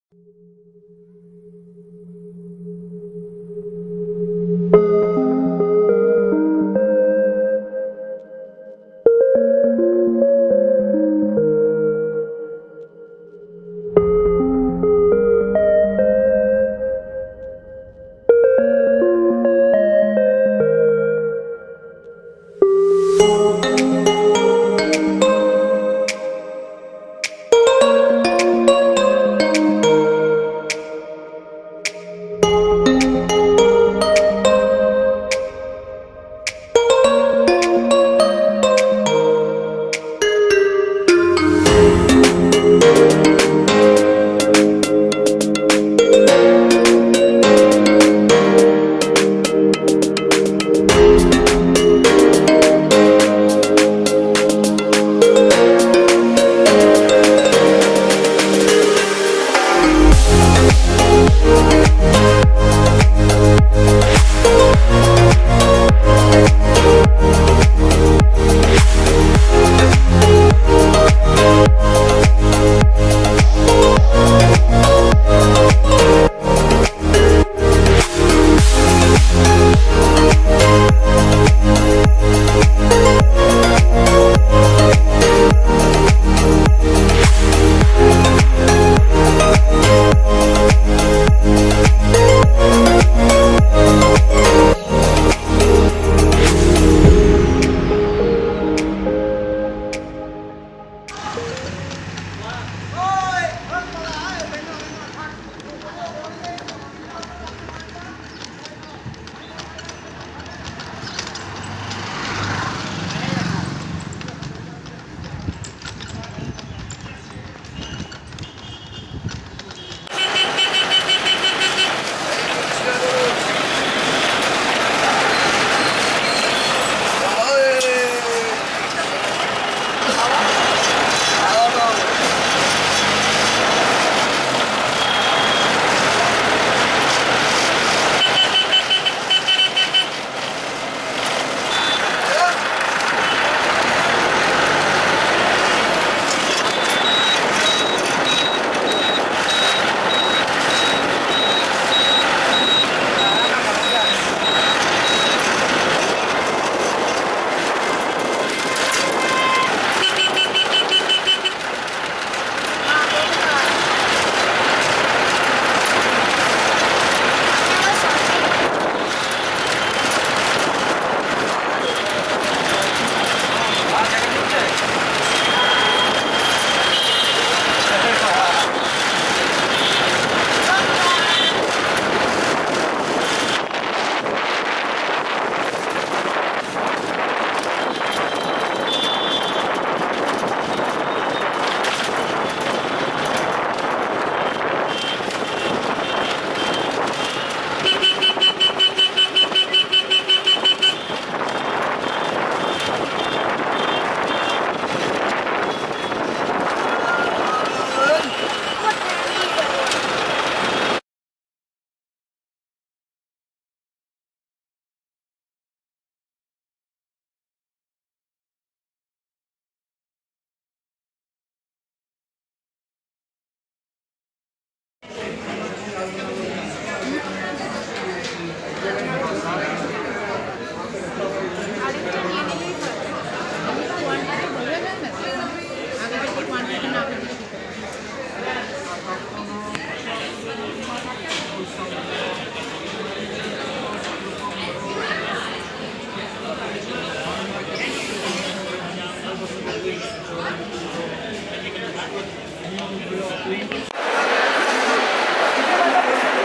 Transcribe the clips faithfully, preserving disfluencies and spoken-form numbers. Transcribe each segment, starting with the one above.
Thank you.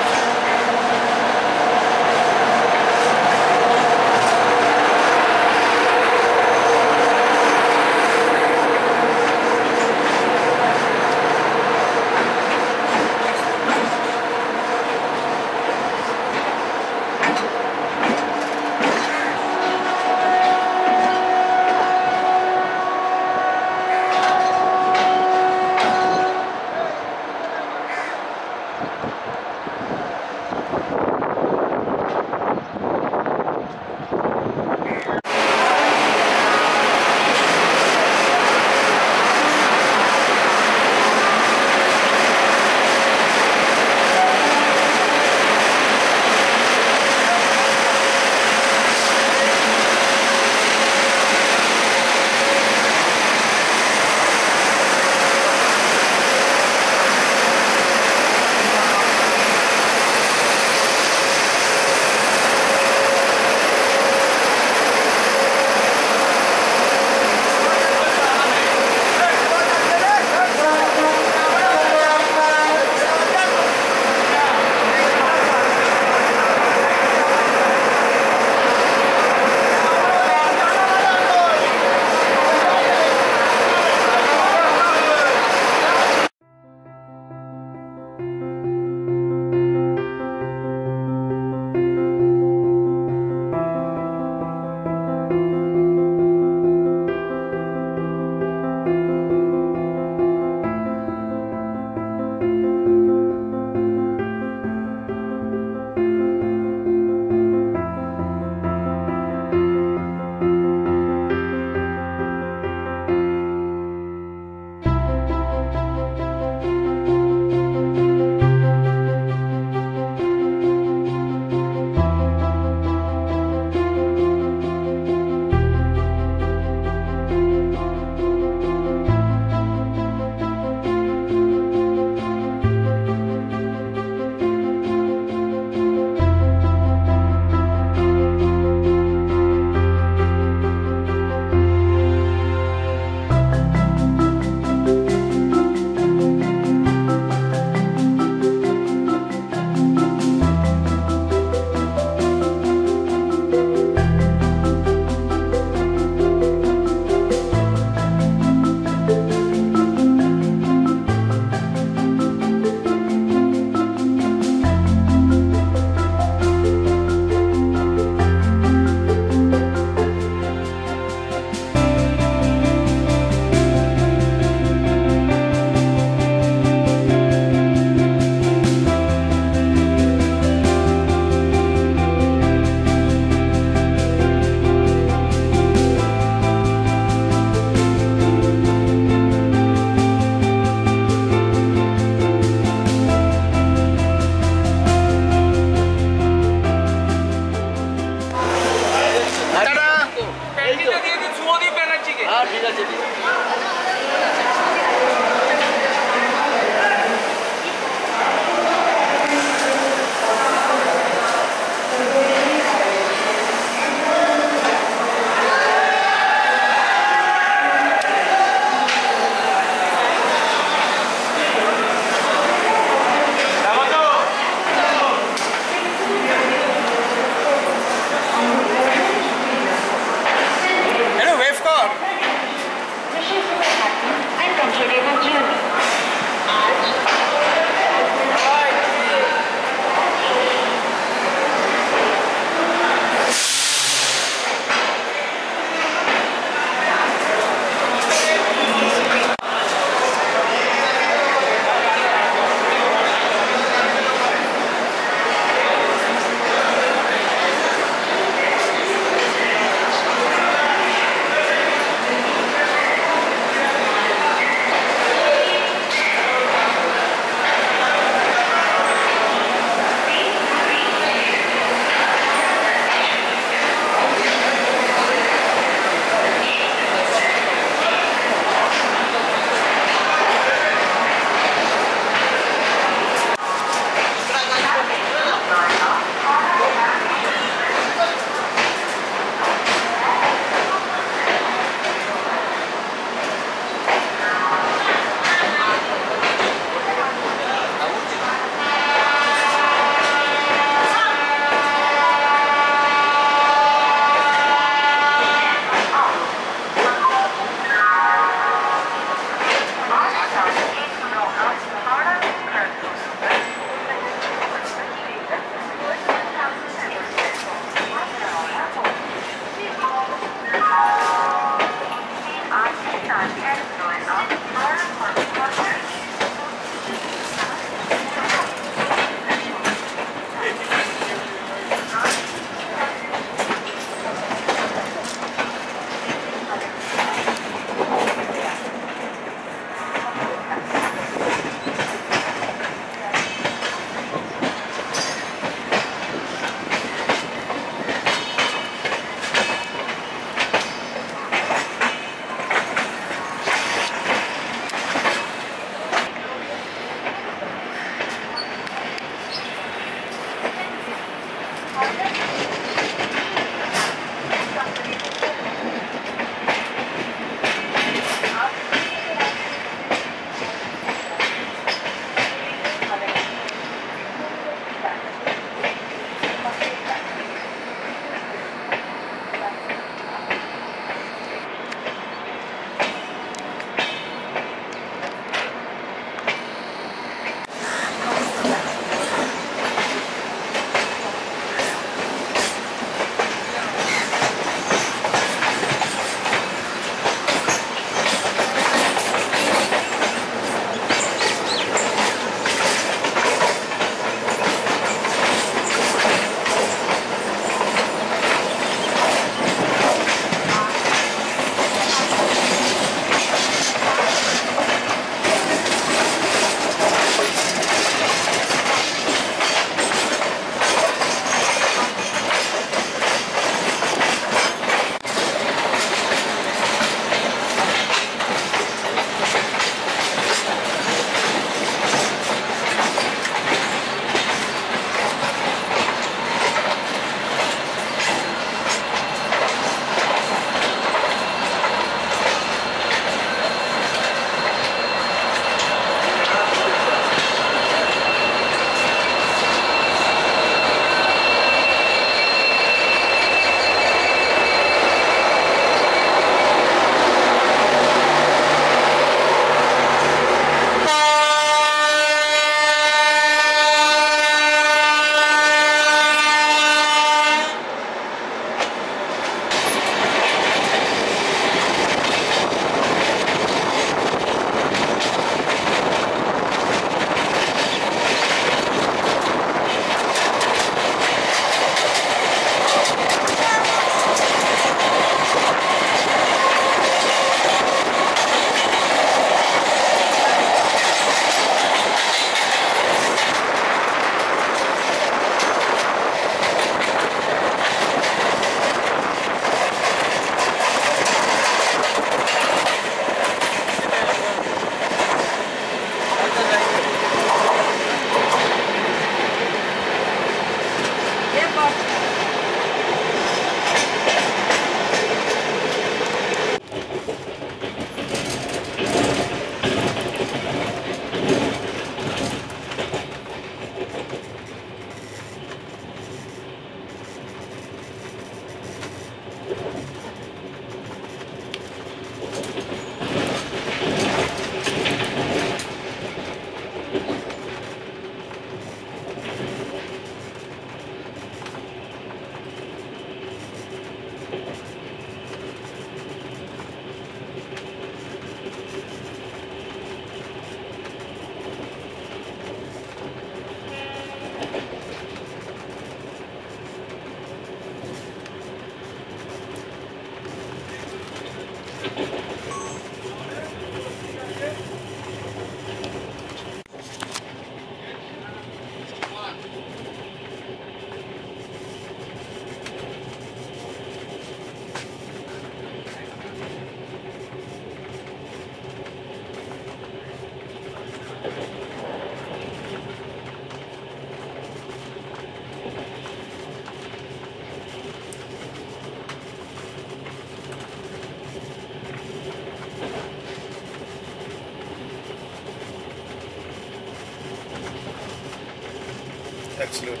Excellent.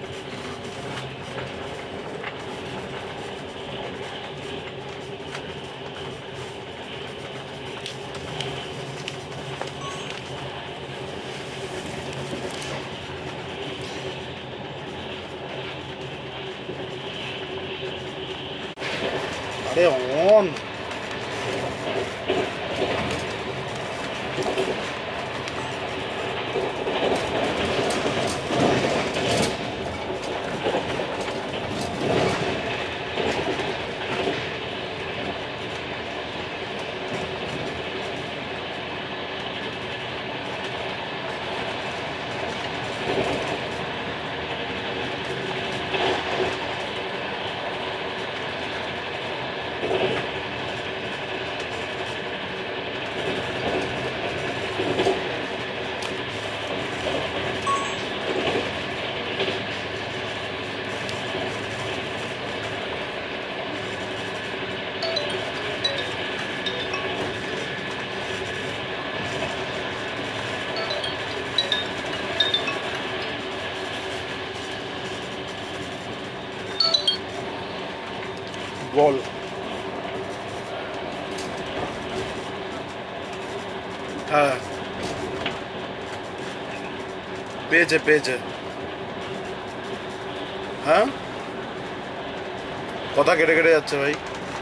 Are on. Wall. हाँ page है page है हाँ कथा केटे केटे যাচ্ছে ভাই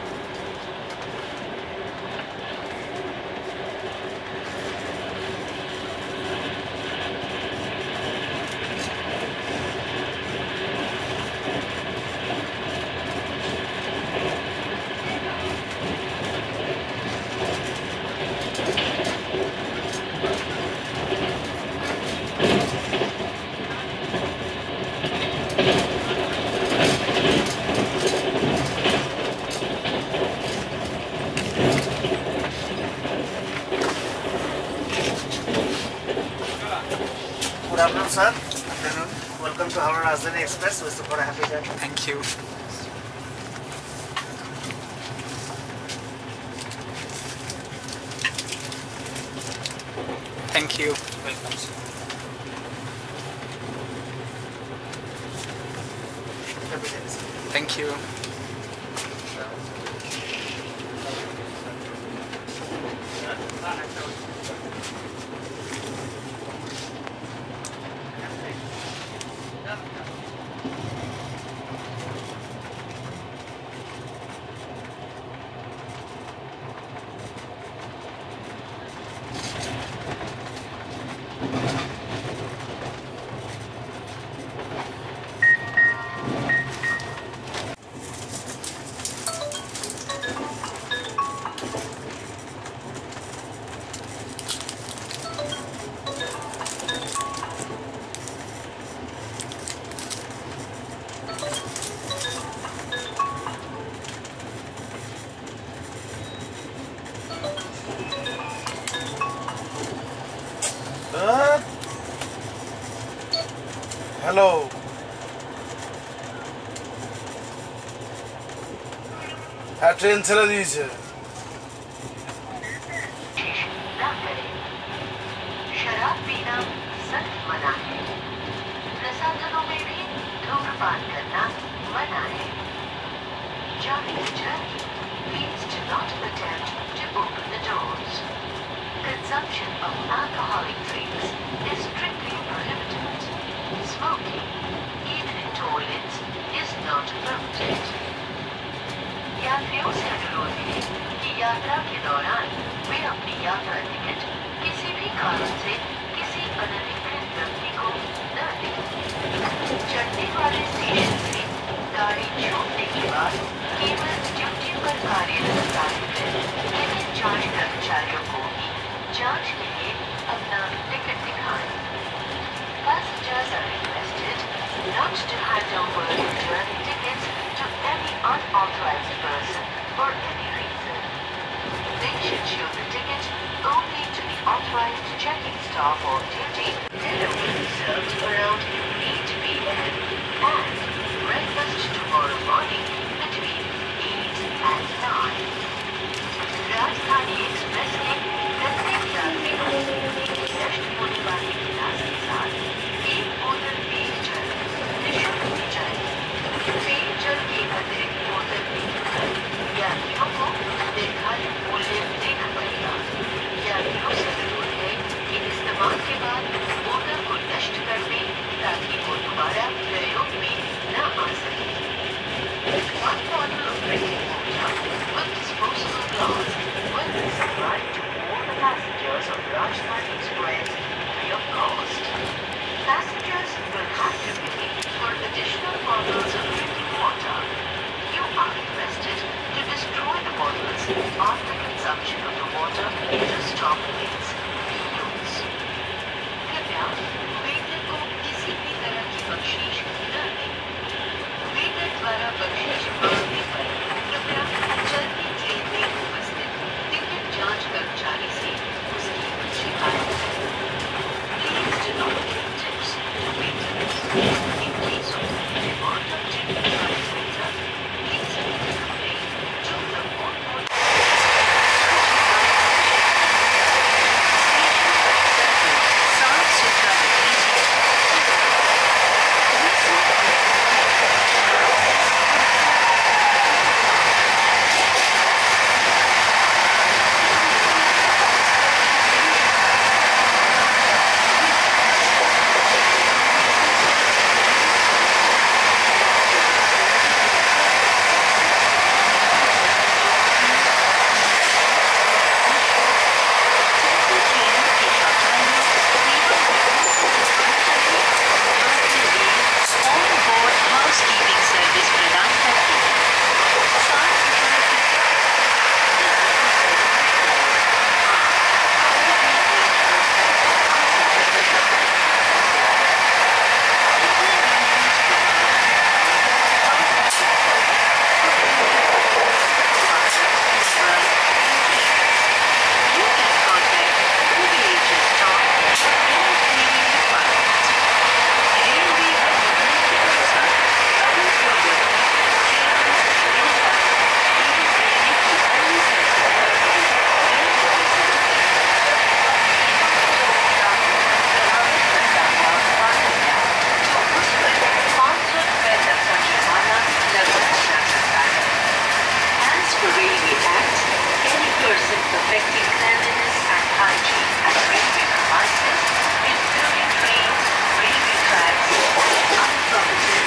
Good afternoon, sir. Afternoon. Welcome to Howrah Rajdhani Express. Wish you for a happy journey. Thank you. Thank you. Welcome, sir. Happy journey, sir. Thank you. Hello. हाँ ट्रेन चला दीजिए शराब पीना सख्त मना है। प्रसाधनों में भी धूम्रपान करना मना है। During the journey, please do not attempt to open the doors. Consumption of alcoholic drinks is strictly prohibited. Smoking, even in toilets, is not permitted. यात्रियों से अनुरोध है कि यात्रा के दौरान वे अपनी यात्रा टिकट किसी भी कारण से किसी अनधिकृत व्यक्ति को न दें। चढ़ने वाले स्टेशन से गाड़ी छोड़ने के बाद केवल ड्यूटी पर कार्यरत कार्मिक केवल जांच कर्मचारियों को ही जांच के लिए अपना टिकट दिखाएं। Passengers are requested not to hand over your journey tickets to any unauthorized person for any reason. They should show the ticket only to the authorized checking staff on duty. Dinner will be served around eight p m and breakfast tomorrow morning between eight and nine. Rajdhani express के प्रत्येक यात्री को एक नष्ट होने वाली गिलास के साथ एक बोतल पेय जल perfecting cleanliness and hygiene at railway premises, including trains, railway tracks, and other properties.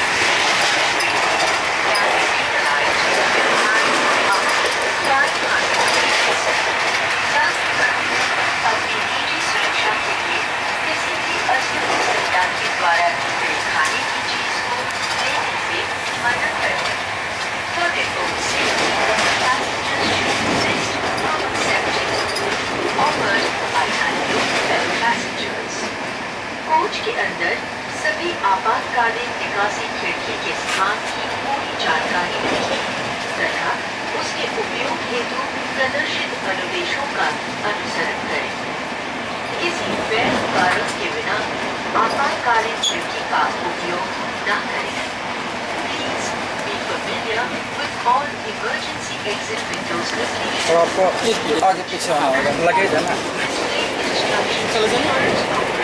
Can be utilized with nine up to five hundred seats. साथ ही अपनी निजी सुरक्षा के लिए किसी भी अस्तव्यस्त यात्री द्वारा की गई खाने की चीज को लेने से मना करते हैं। For their own safety, passengers should desist from accepting food offered by unknown fellow passengers. Coach के अंदर सभी आपातकालीन निकासी खिड़की के स्थान की पूरी जानकारी रखें तथा उसके उपयोग हेतु प्रदर्शित अनुदेशों का अनुसरण करें। किसी वैध कारण के बिना आपातकालीन खिड़की का उपयोग न करें। Please be familiar with all emergency exit windows locations. और आपको एक आगे पीछे होना होगा, लगेज है ना? चलो जाइए।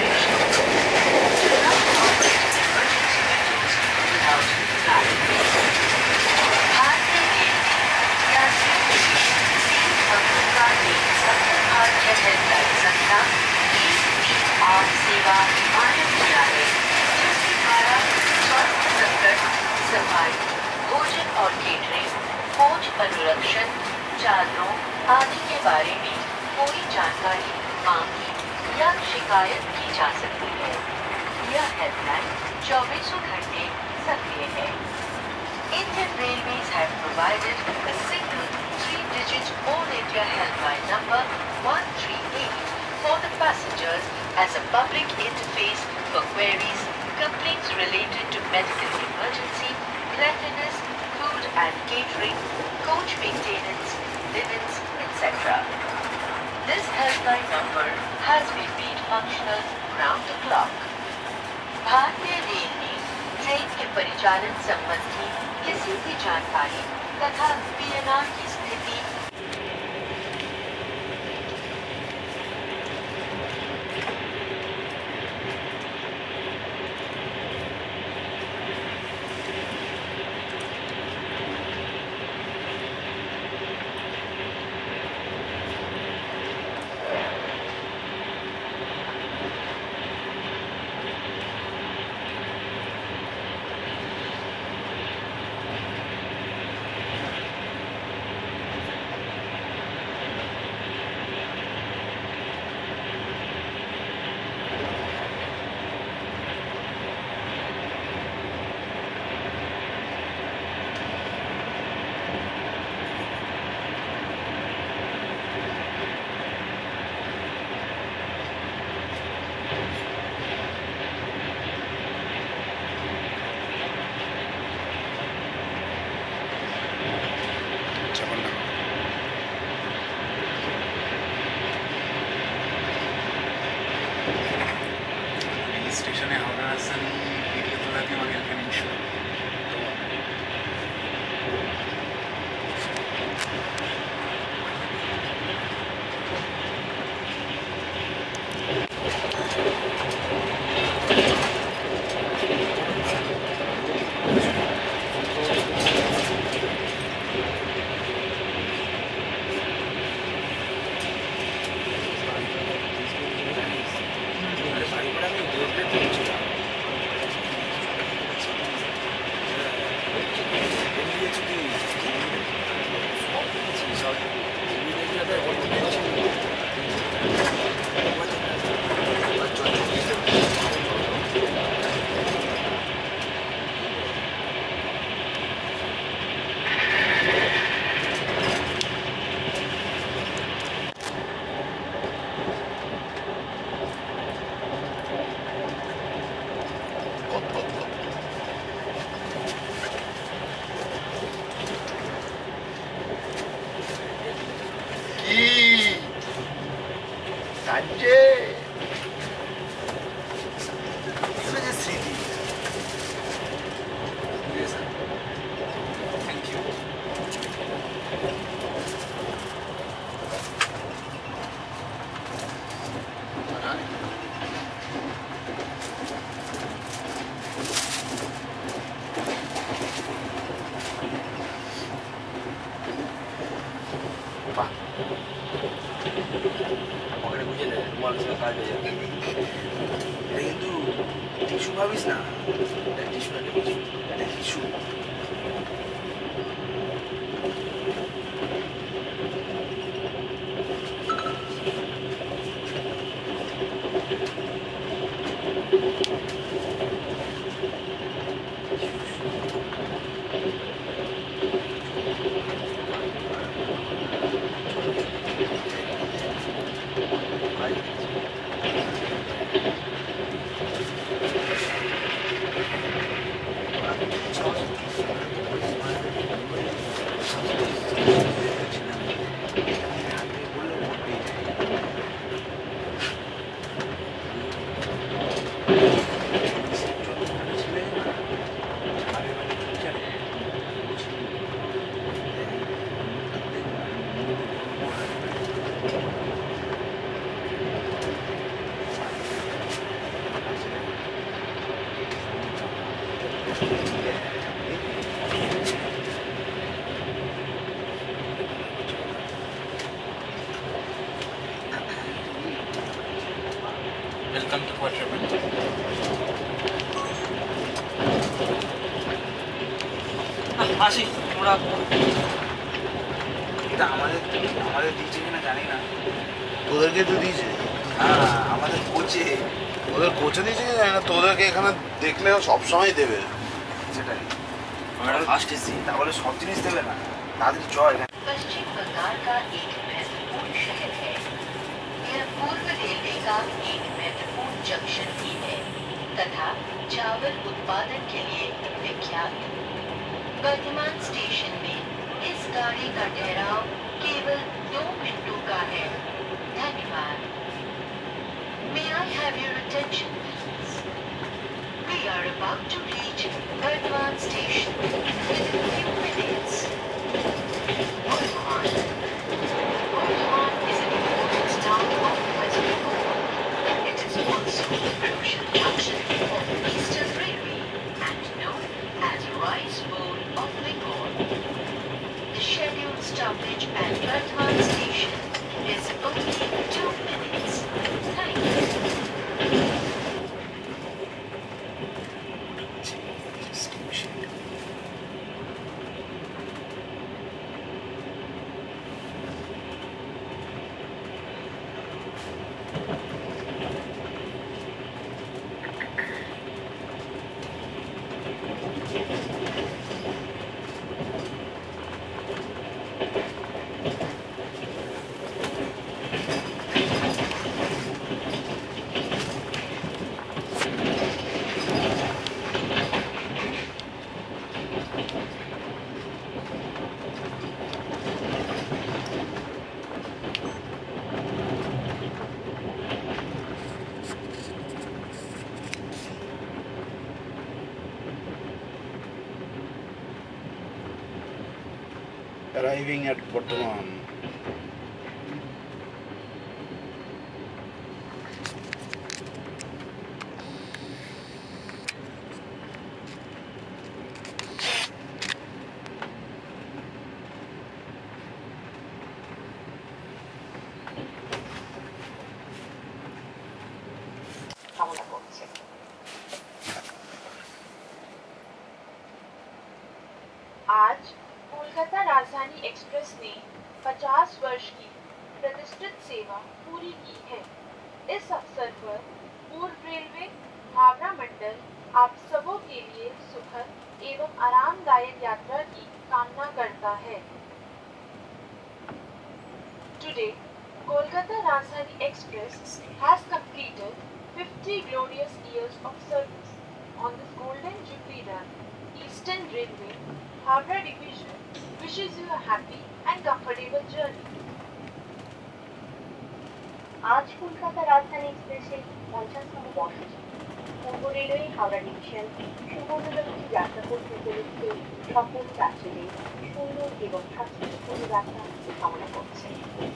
Do not operate emergency windows without flag. भारतीय रेलवे यात्रियों के लिए सीट अंतराल में सबसे भारतीय हेल्पलाइन संख्या एक तीन आठ सेवा मानव किया है, जिसके द्वारा स्वास्थ्य संकट, सफाई, भोजन और केटरिंग, कोच अनुरक्षण, चादरों आदि के बारे में कोई जानकारी मांगी या शिकायत की जा सकती है। यह हेल्पलाइन चौबीसों घंटे सक्रिय है। Indian Railways have provided a single three-digit All India helpline number one three eight for the passengers as a public interface for queries, complaints related to medical emergency, cleanliness, food and catering, coach maintenance, linens, et cetera. This helpline number has been made functional round the clock. भारतीय rail ने train के परिचालन संबंधी किसी भी जानकारी तथा B N R की स्थिति स्टेशन है हावड़ा राजधानी वीडियो तो रहती है और हेल्पलाइन इशू Pak. কাজ হয়ে যাবে। এটা কিন্তু টিস্যু ভাবিস না, এটা টিস্যু একটা টিস্যু এটা টিস্যু। Welcome to Quadruple. আসি তোমরা এটা আমাদের আমাদের দিয়েছে কিনা জানি না। তোদেরকে তো দিয়েছে, হ্যাঁ আমাদের কোচে, ওদের কোচে দিয়েছে কি জানি না, তোদেরকে এখানে দেখলে সবসময় দেবে। সেটাই আমরা ফার্স্ট এসি। তাহলে সব জিনিস দেবে না, তাদের জয়। पश्चिम बंगाल का एक महत्वपूर्ण शहर है। यह पूर्व रेलवे का एक महत्वपूर्ण जंक्शन भी है तथा चावल उत्पादन के लिए विख्यात। वर्तमान स्टेशन में इस गाड़ी का ठहराव केवल दो मिनटों का है। धन्यवाद। May I have your attention, please? We are about to reach Burdwan station within a few minutes. Burdwan. Burdwan is an important town of West Bengal. It is also a crucial junction of the Eastern Railway and known as Rice Bowl of Bengal. The scheduled stoppage at Burdwan station is only two minutes. Thank you. Arriving at Burdwan. কামনা করছে। आज कोलकाता राजधानी express ने पचास वर्ष की प्रतिष्ठित सेवा पूरी की है। इस अवसर पर पूर्व रेलवे हावड़ा मंडल आप सबों के लिए सुखद एवं आरामदायक यात्रा की कामना करता है। Today, Kolkata Rajdhani Express has completed fifty glorious years of service on this Golden Jubilee run. Eastern Railway, Howrah Division wishes you a happy and comfortable journey. আজ কলকাতা রাজধানী এক্সপ্রেসের পঞ্চাশতম বর্ষপূর্তি। পূর্ব রেলওয়ে হাওড়া ডিভিশন সুবর্ণজয়ন্তী যাত্রা করতে উপলক্ষে সকল যাত্রীদের সুন্দর এবং স্বাস্থ্যপূর্ণ যাত্রা কামনা করছে।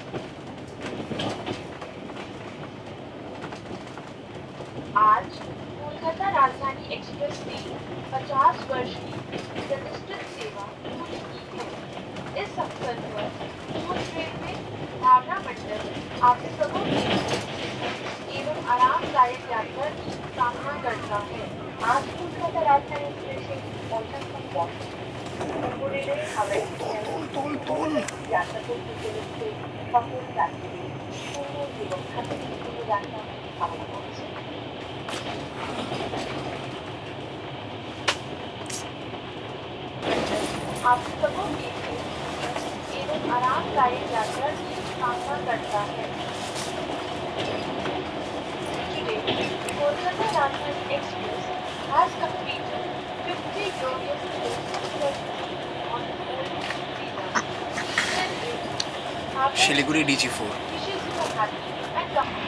आज कोलकाता राजधानी एक्सप्रेस ने पचास वर्ष की प्रतिष्ठित सेवा पूरी की है। इस अवसर पर पूर्व रेलवे हावड़ा मंडल आप सबों के लिए आरामदायक यात्रा की कामना करता है। आज कोलकाता राजधानी एक्सप्रेसे পঞ্চাশতম বর্ষ পূর্ব রেলওয়ে হাওড়া স্টেশন যাত্রা করতে চলেছে সকল যাত্রীদের সুন্দর এবং শান্তিপূর্ণ যাত্রা কামনা করছে। आप सबों के लिए एवं आरामदायक यात्रा की कामना करता है। Today, Kolkata Rajdhani Express has completed fifty glorious days on the Golden Jubilee. Siliguri D G four. Wishes you a happy and comfortable.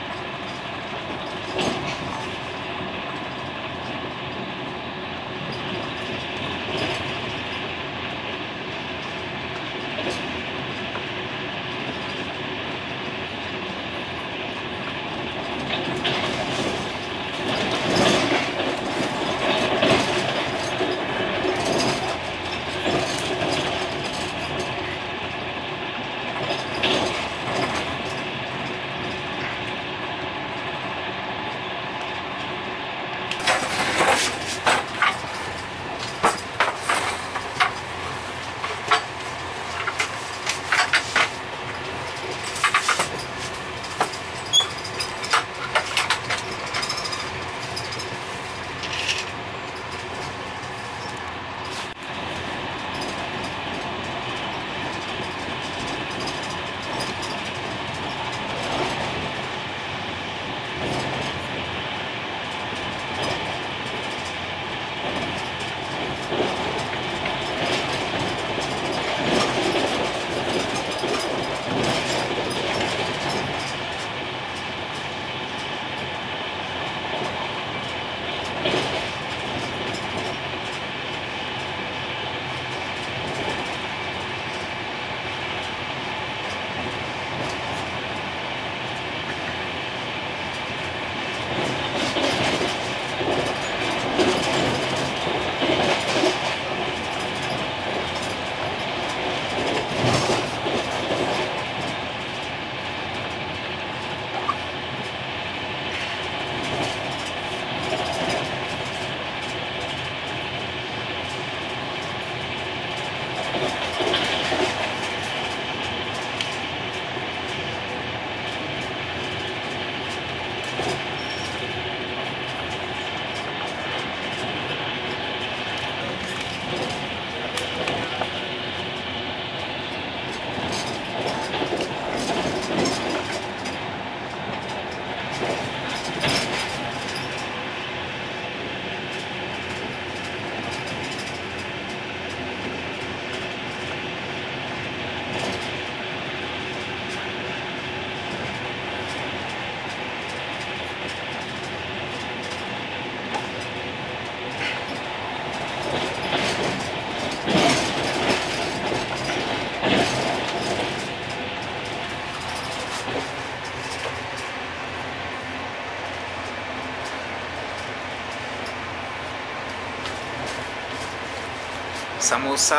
Samosa,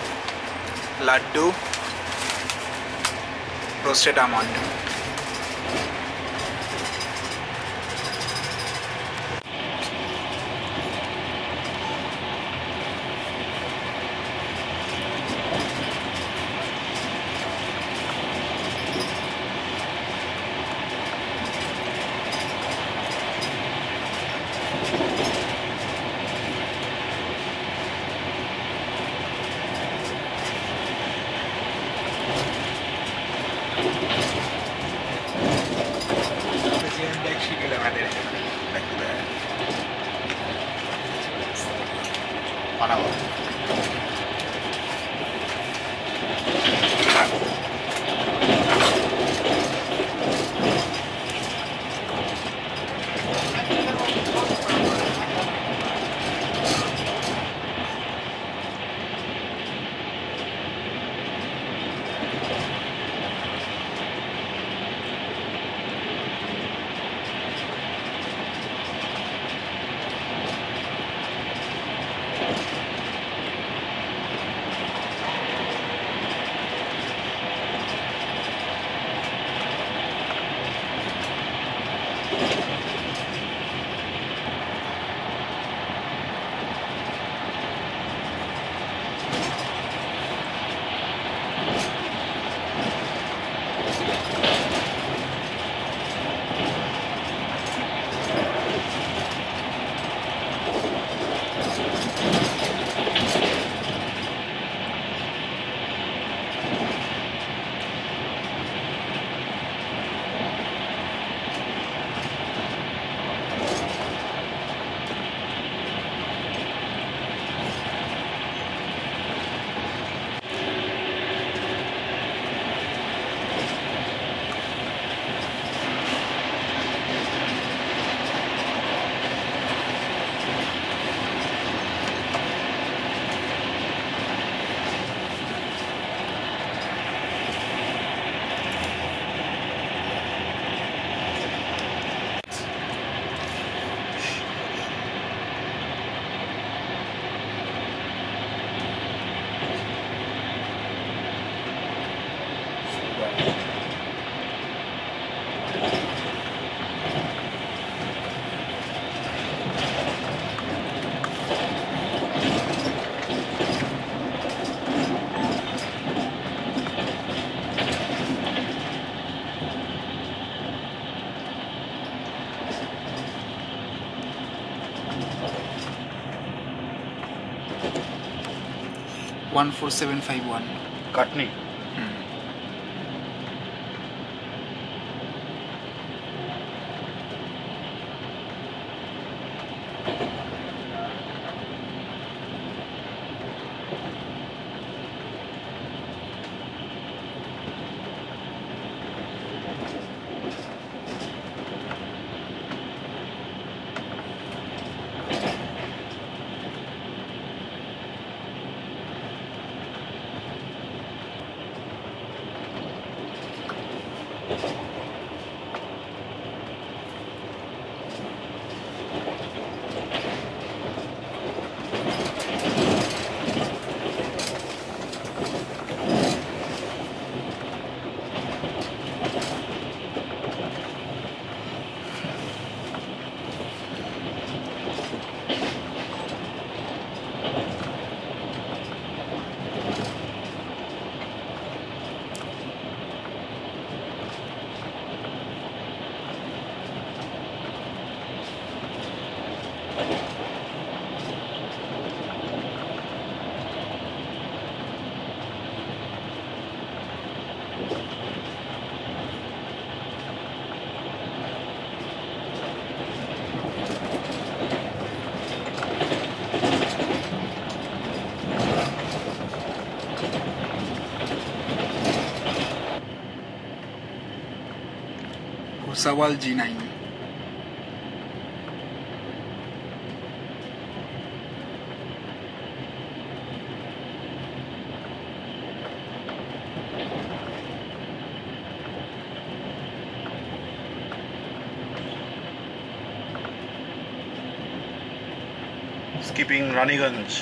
laddu, roasted almond. one four seven five one. Katni. Sawal G nine. Skipping Raniganj.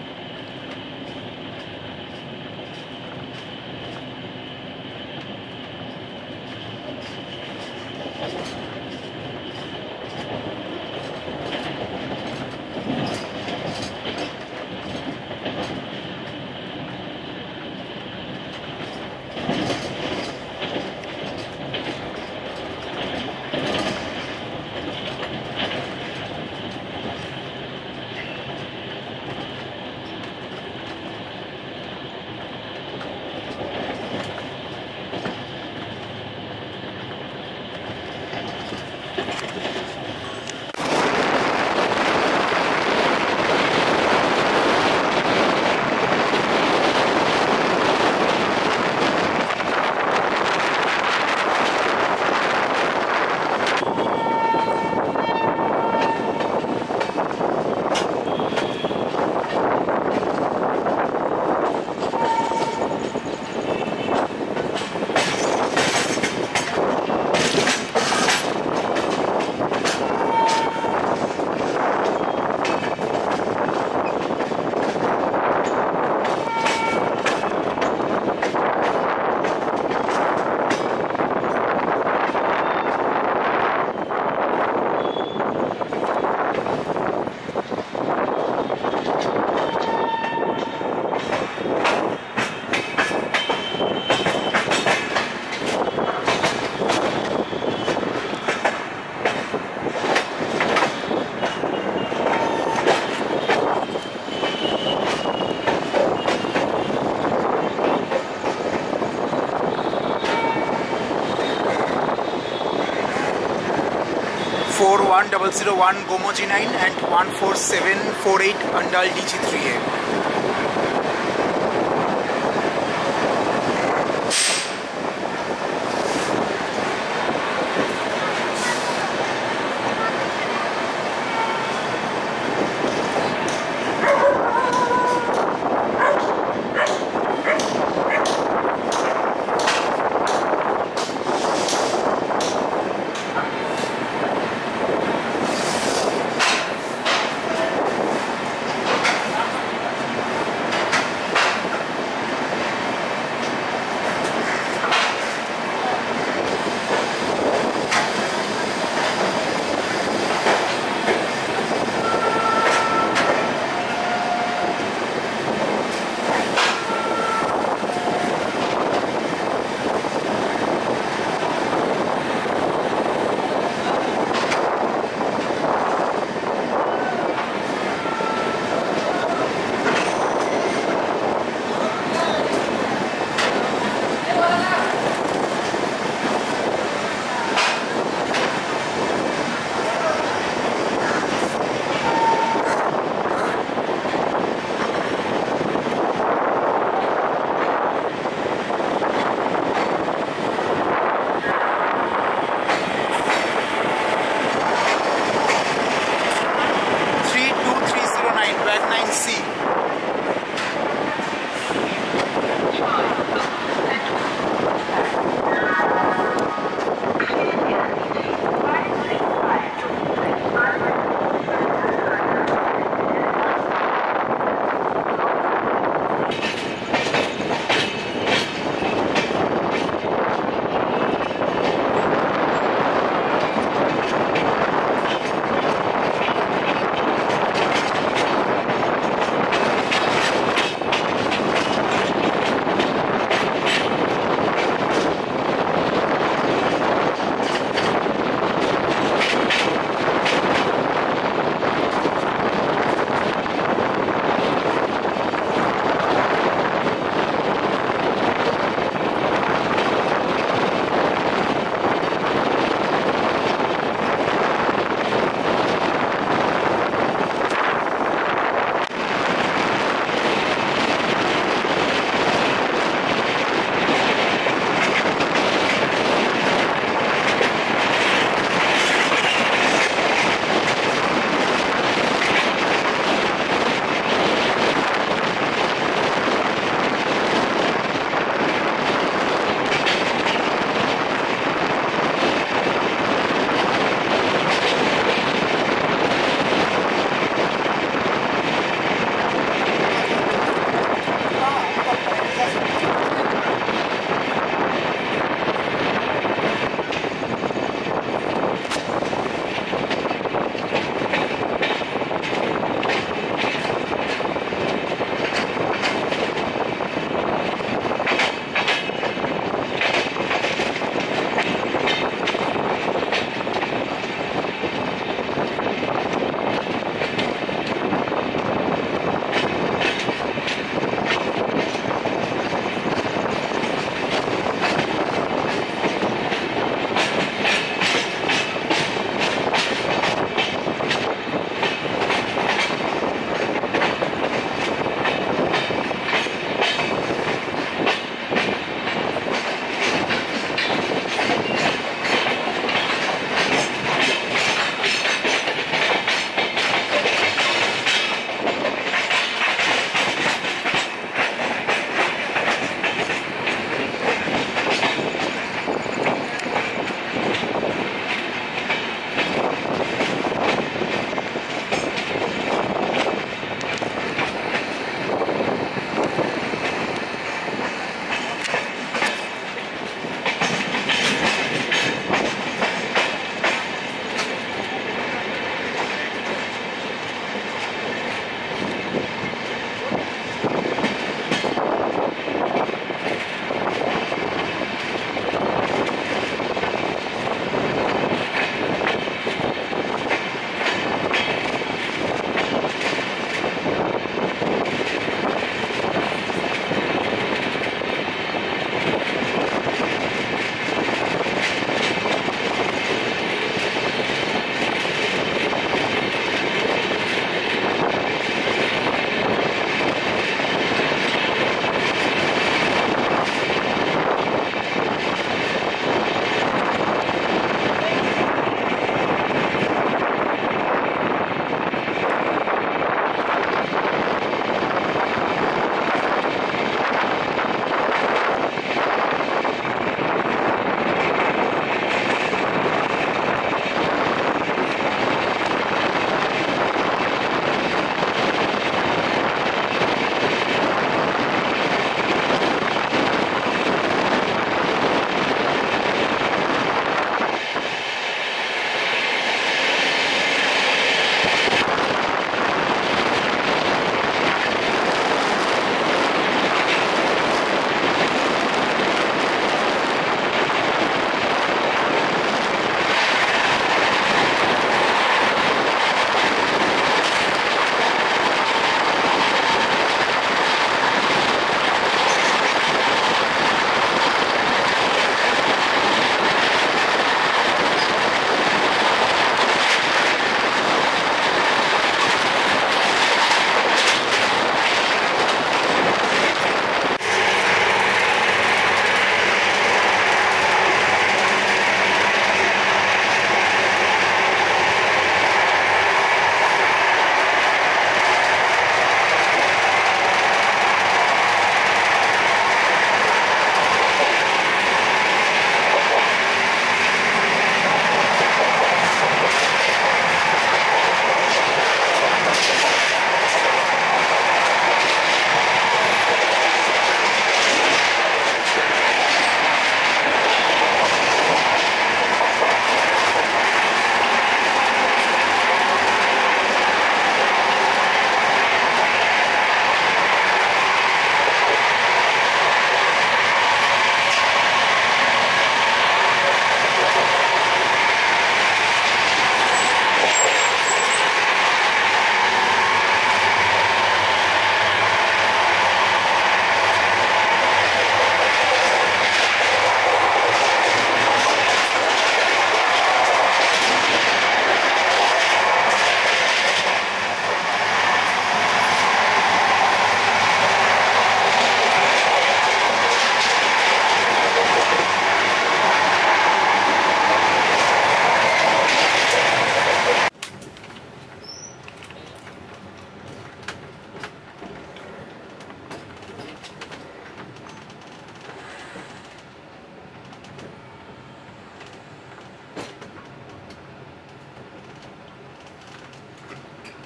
four one zero zero one Gomo G nine and one four seven four eight Andal D G three A.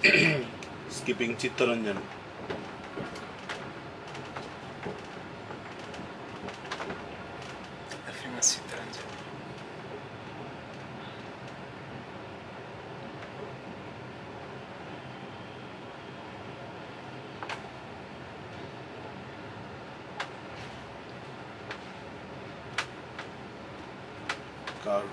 Skipping Chittaranjan. The famous Chittaranjan. Car.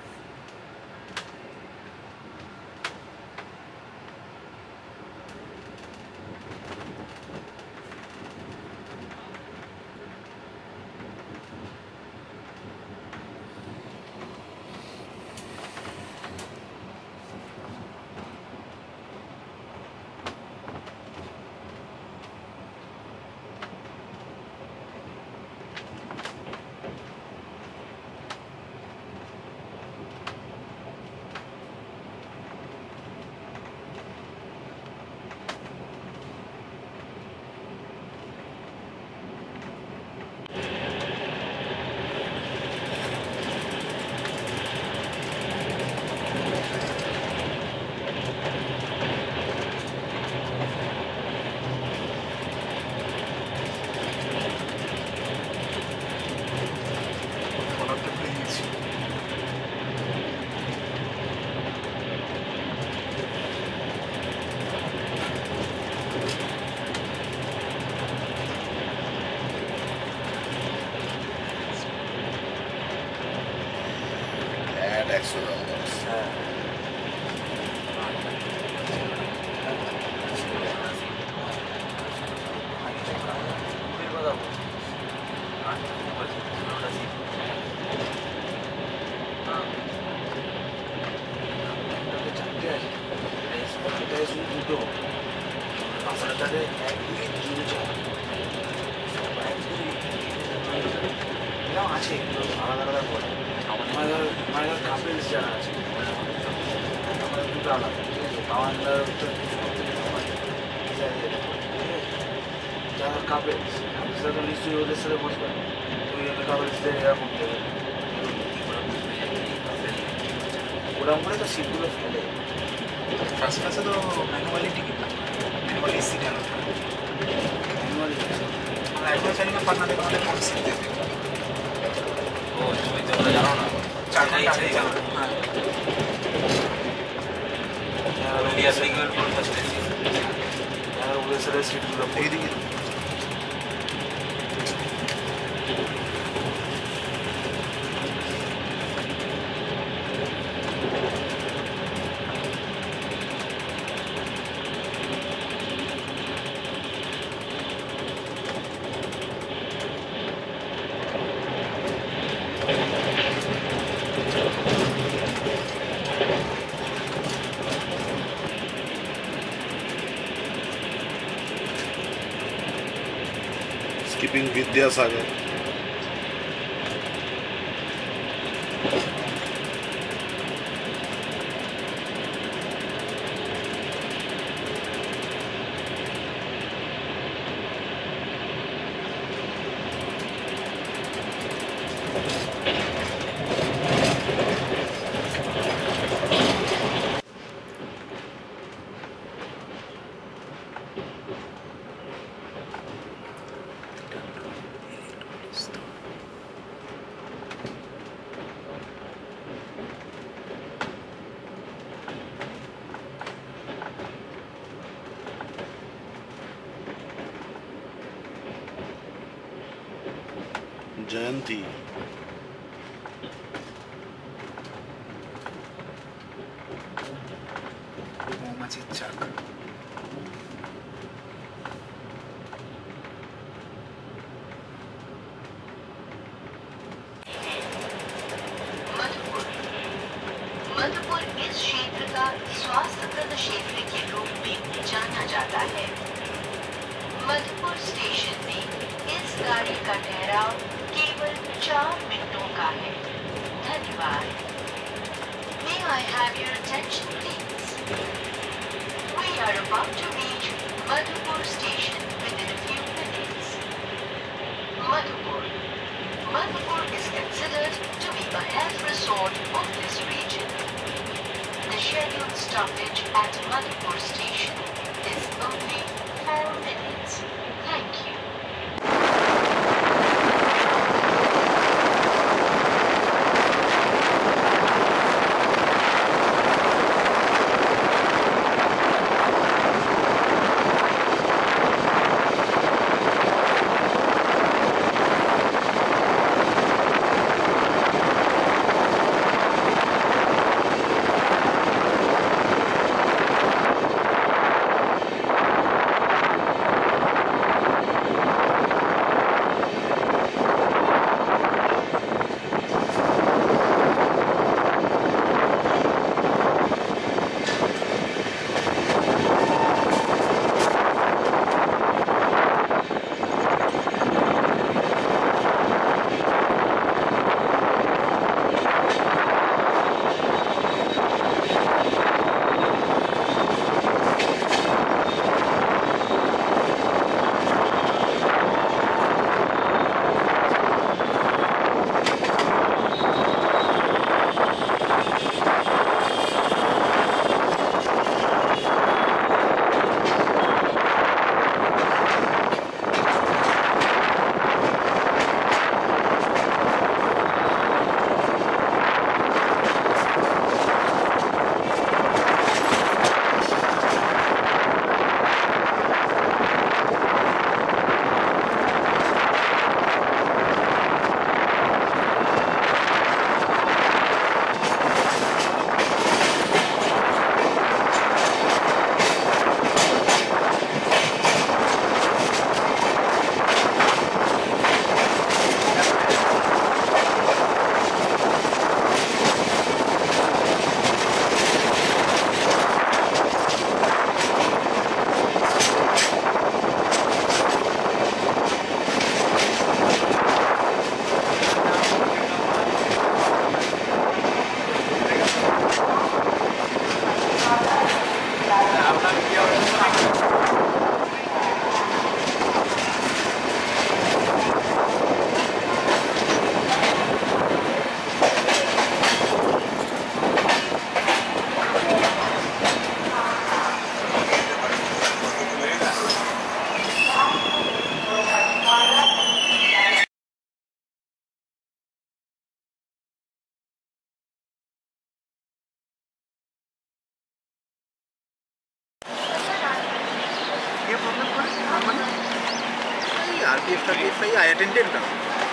Extra dollars. First class तो manually ticket manually seat है ना manually हमारा ऐसा चलेगा पटना देखो हमारे कौन seat देते हैं ओ इसमें तो मैं जाना ना चार घंटा चलेगा हाँ यार इंडिया से इंग्लैंड कौन सा चलेगा यार वो सारे सीट पूरा दे देंगे Skipping Vidyasagar. Jayanti. मौमाछी चाक मधुपुर मधुपुर इस क्षेत्र का स्वास्थ्यप्रद क्षेत्र के रूप में जाना जाता है। मधुपुर स्टेशन में इस गाड़ी का ठहराव केवल चार मिनटों का है। धन्यवाद। May I have your attention, please? We are about to reach Madhupur station within a few minutes. Madhupur. Madhupur is considered to be a health resort of this region. The scheduled stoppage at Madhupur station is only four minutes. Thank you. R P F F I I attended now.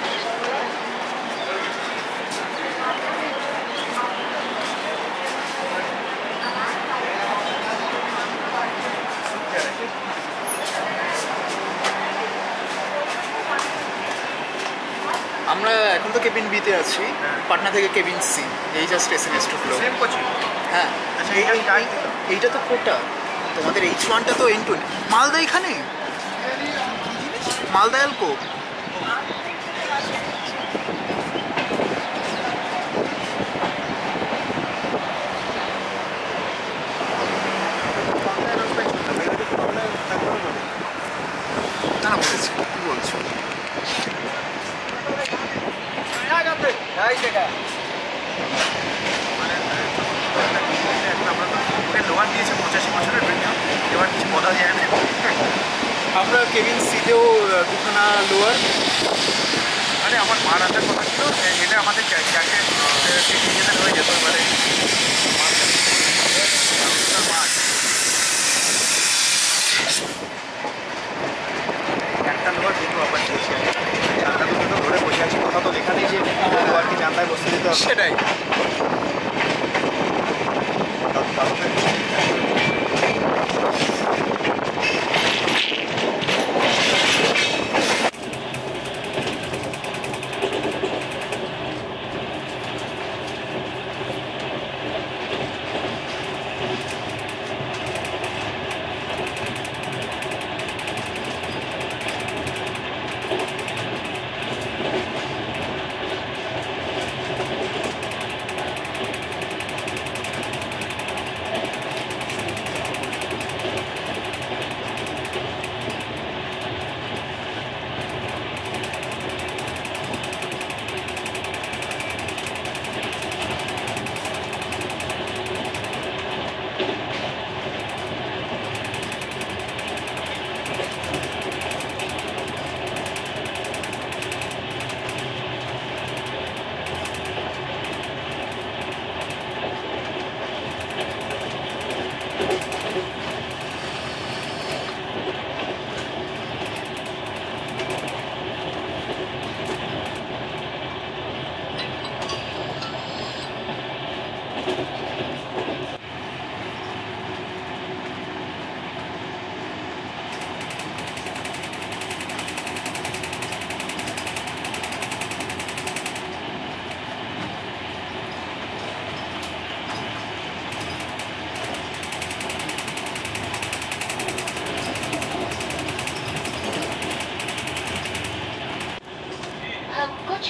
আমরা এখন তো cabin বিতে আছি, পাটনা থেকে cabin C, এই just SMS ঢুকলো। হ্যাঁ, এইটা তো কোটা, তোমাদের এইচ ওয়ানটা তো এন টু। মালদা এখানে মালদা এলকো না বলেছি, কি বলছো? লোয়ার দিয়েছে পঁচাশি বছরের বৃদ্ধ, এবার কিছু বলা যায় না। আমরা কেবিন সিতেও দুখানা লোয়ার, মানে আমার মা রাখার কথা ছিল, এটা আমাদের চারটে নিজেদের হয়ে যেত। এবারে একটা লোয়ার দুটো আবার দিয়েছে, জানলা দুটো তো ধরে বসে আছি, কোথাও তো লেখা নেই যে লোয়ারকে জানলায় বসতে দিতে হবে। সেটাই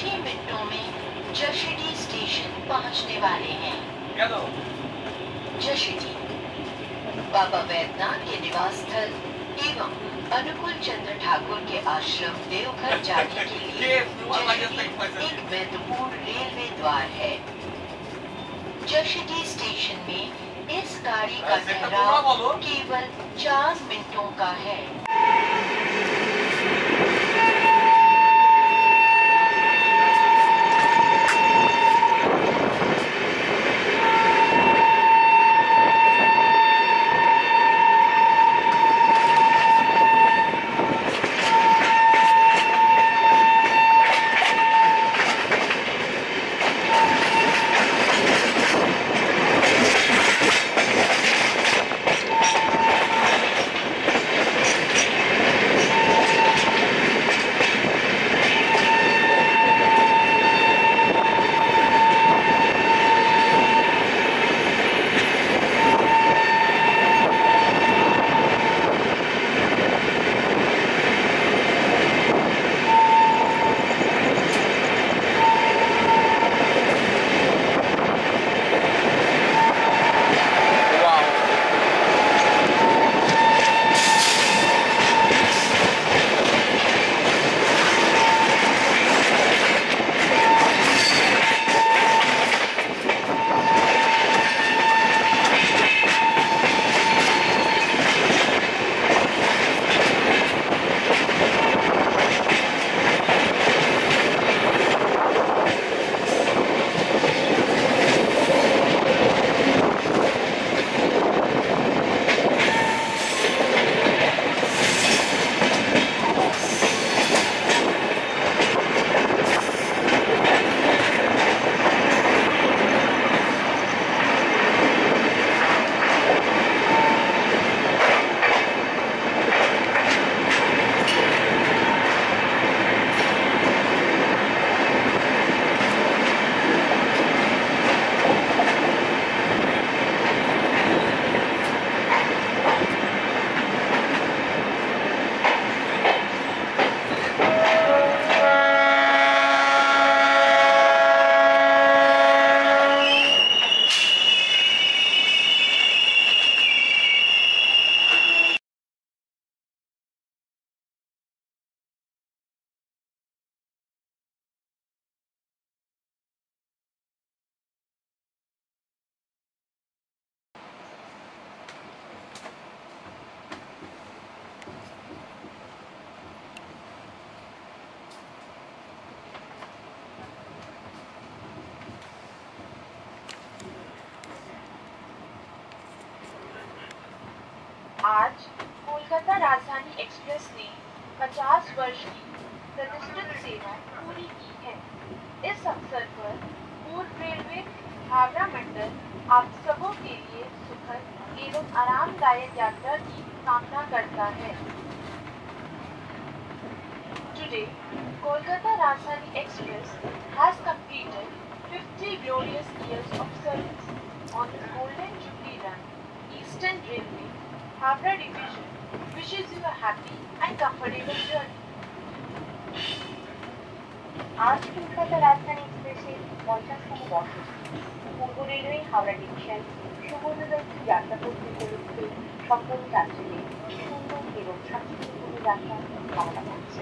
ही मिनटों में जशीडी स्टेशन पहुंचने वाले हैं। जशीडी बाबा वैद्यनाथ के निवास स्थल एवं अनुकूल चंद्र ठाकुर के आश्रम देवघर जाने के लिए जशीडी एक महत्वपूर्ण रेलवे द्वार है। जशीडी स्टेशन में इस गाड़ी का ठहराव केवल चार मिनटों का है। आज कोलकाता राजधानी एक्सप्रेस ने पचास वर्ष की प्रतिष्ठित सेवा पूरी की है। इस अवसर पर पूर्व रेलवे हावड़ा मंडल आप सबों के लिए सुखद एवं आरामदायक यात्रा की कामना करता है। Today, Kolkata Rajdhani Express has completed fifty glorious years of service on its Golden Jubilee run. Eastern Railway Howrah Division wishes you a happy and comfortable journey. আজ কলকাতা রাজধানী এক্সপ্রেসের পঞ্চাশতম বর্ষপূর্তি পূর্ব রেলওয়ে হাওড়া ডিভিশন সুবর্ণদত্ত যাত্রা করতে উপলক্ষে সকল যাত্রীদের সুন্দর এবং শান্তিপূর্ণ যাত্রা কামনা করছে।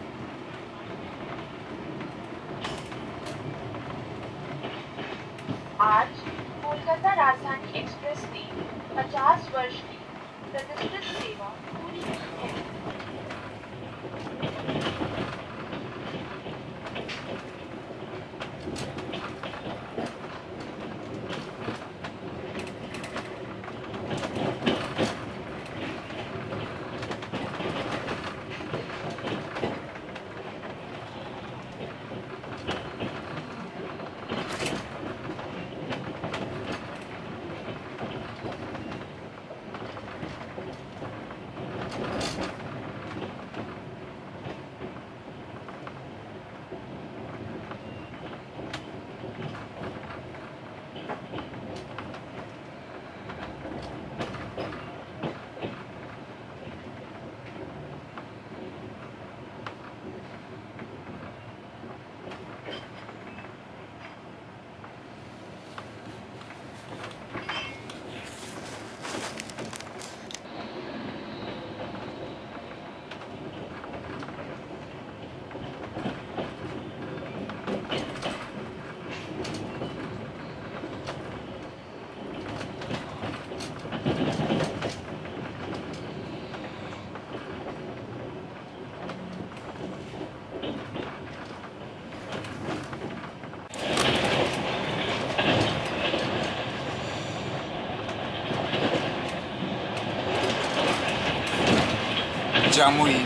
आज कोलकाता राजधानी एक्सप्रेस ने पचास वर्ष की प्रतिष्ठित सेवा पूरी की है। জামুই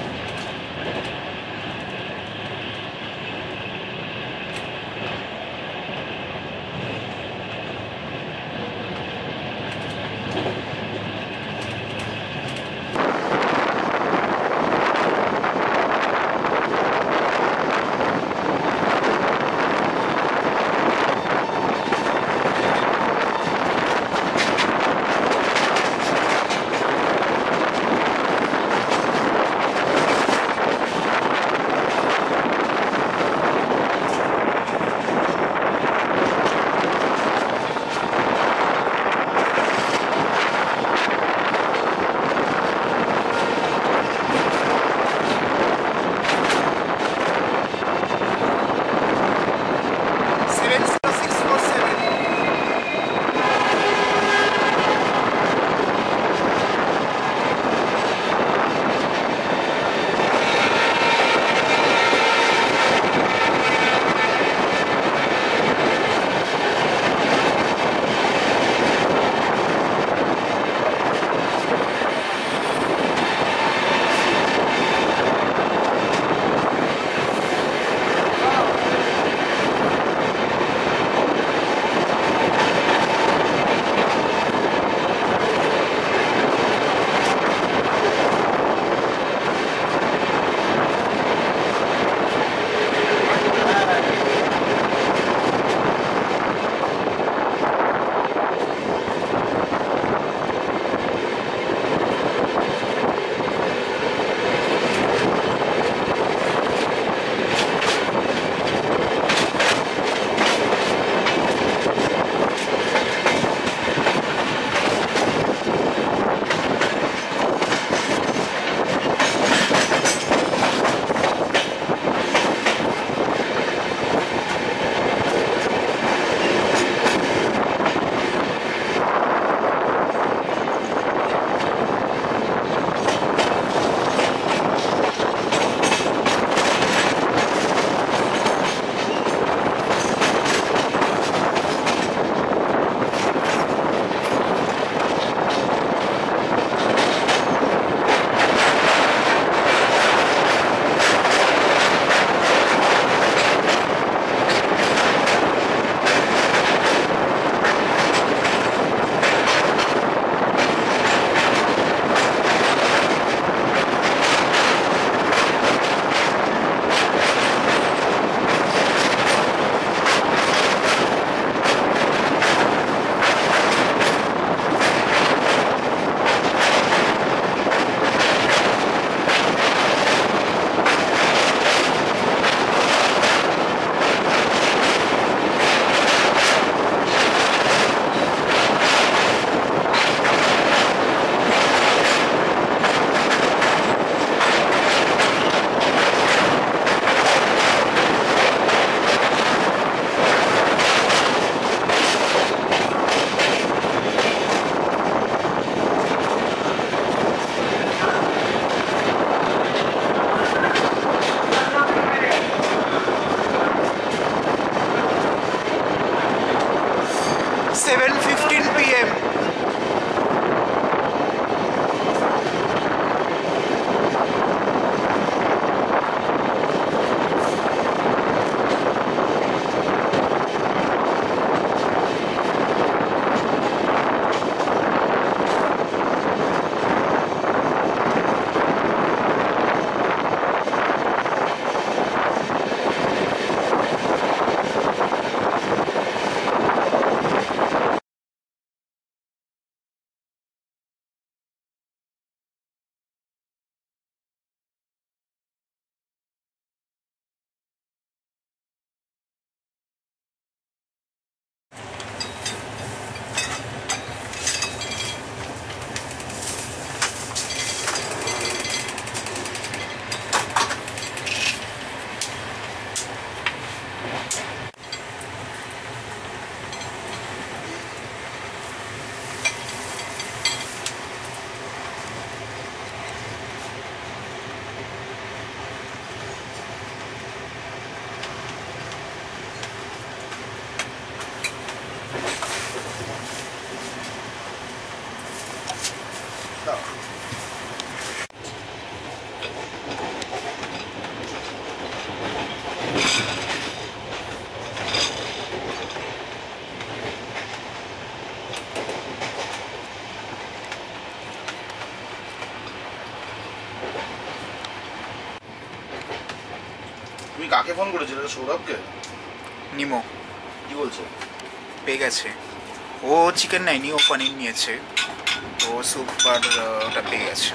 কাকে ফোন করেছিল? সৌরভকে? নিমো কি বলছে? পেয়ে গেছে। ও চিকেন নেয়নি, ও পনির নিয়েছে। ও স্যুপ আর ওটা পেয়ে গেছে।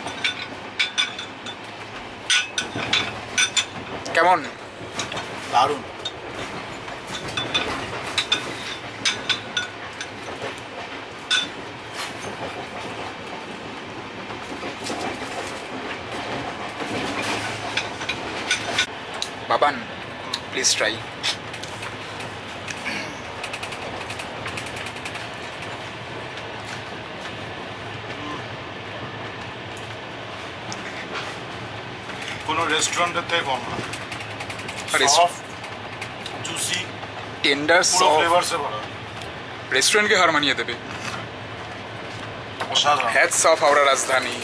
কেমন? দারুণ। Baban, please try. কোনো রেস্টুরেন্টের থেকে কম না। সফট, জুসি, টেন্ডার, পুরো ফ্লেভারসে ভরা। রেস্টুরেন্টকে হার মানিয়ে দেবে। অসাধারণ। হ্যাটস অফ হাওড়া রাজধানী।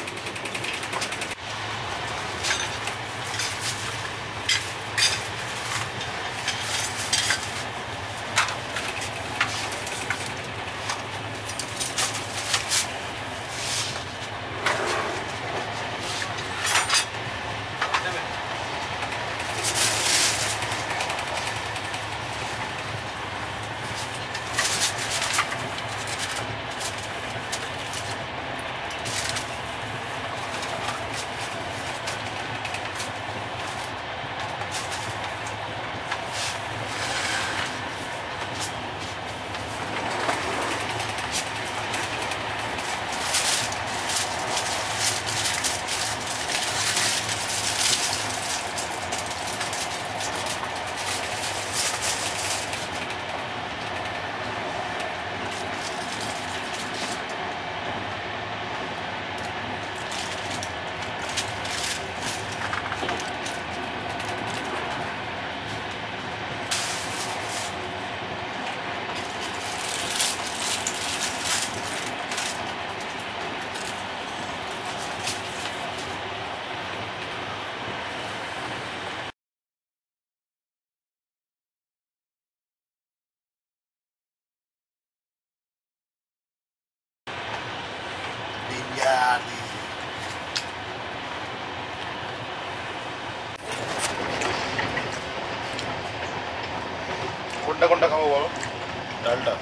কোনটা কোনটা খাবো বলো? ডালটা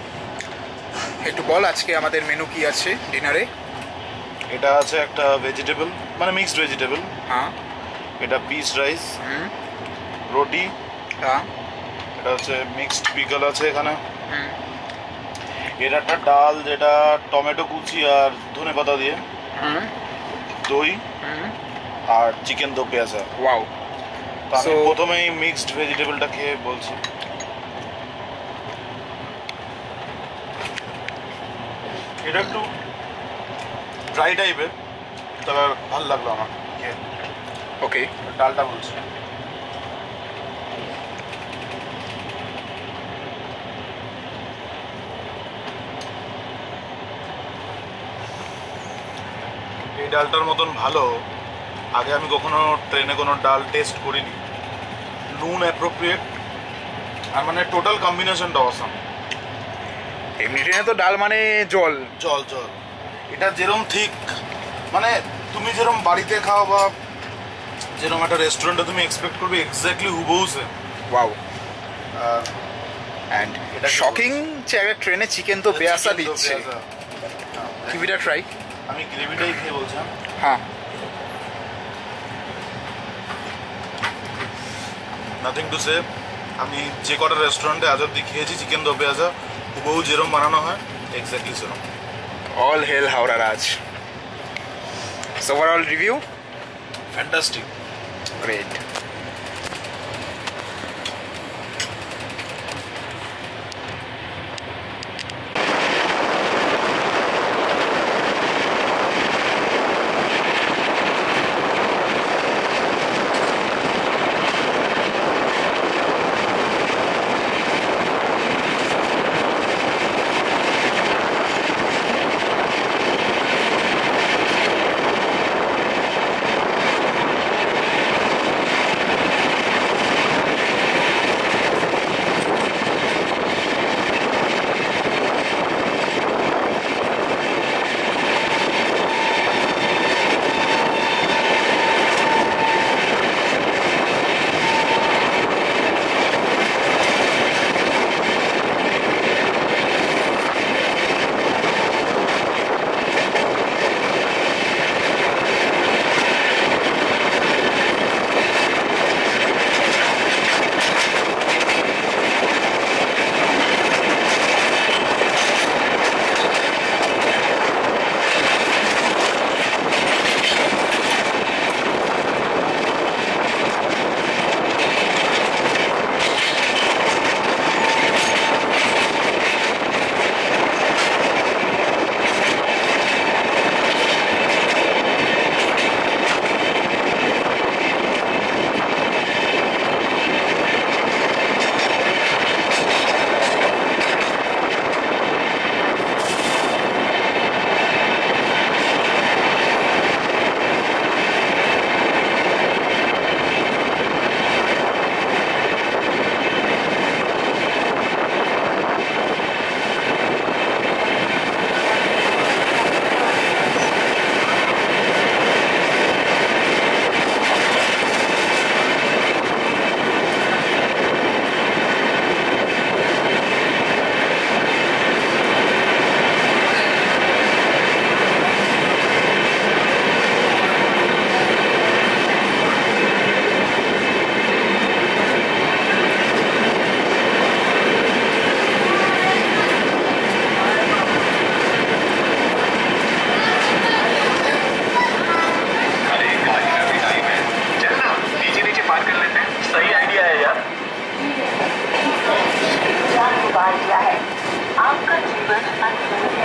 একটু বল আজকে আমাদের মেনু কি আছে ডিনারে? এটা আছে একটা ভেজিটেবল, মানে মিক্সড ভেজিটেবল। হ্যাঁ। এটা পিস রাইস, হুম। রুটি। হ্যাঁ। এটা হচ্ছে মিক্সড পিকল আছে এখানে। হুম। এটা একটা ডাল যেটা টমেটো কুচি আর ধনে পাতা দিয়ে, হুম। দই হুম। আর চিকেন দো পেঁয়াজা। ওয়াও। তো আমি So- প্রথমেই মিক্সড ভেজিটেবলটা খেয়ে বলছি। এটা একটু ড্রাই টাইপের, তবে ভালো লাগলো আমার খেয়ে। ওকে। ডালটা বলছি। এই ডালটার মতন ভালো আগে আমি কখনো ট্রেনে কোনো ডাল টেস্ট করিনি। নুন অ্যাপ্রোপ্রিয়েট, আর মানে টোটাল কম্বিনেশনটা অসাম। এমনি ট্রেনে তো ডাল মানে জল জল জল। এটা যেরম ঠিক, মানে তুমি যেরম বাড়িতে খাও বা যেরম একটা রেস্টুরেন্টে তুমি এক্সপেক্ট করবে এক্স্যাক্টলি হুবহু সেম। ওয়াও। আর অ্যান্ড এটা কি শকিং যে একটা ট্রেনে চিকেন তো বেয়াসা chicken do দিচ্ছে। পেঁয়াজা। কিবিটা ট্রাই। আমি গ্রেভিটাই খেয়ে বলছিলাম। হ্যাঁ। Nothing to say. আমি যে কটা রেস্টুরেন্টে আজ অব্দি খেয়েছি চিকেন দো পেঁয়াজা হুবহু যেরম বানানো হয় এক্স্যাক্টলি সেরম। All hail Howrah Raj. So overall review? Fantastic. Great. आपका जीवन अत्यंत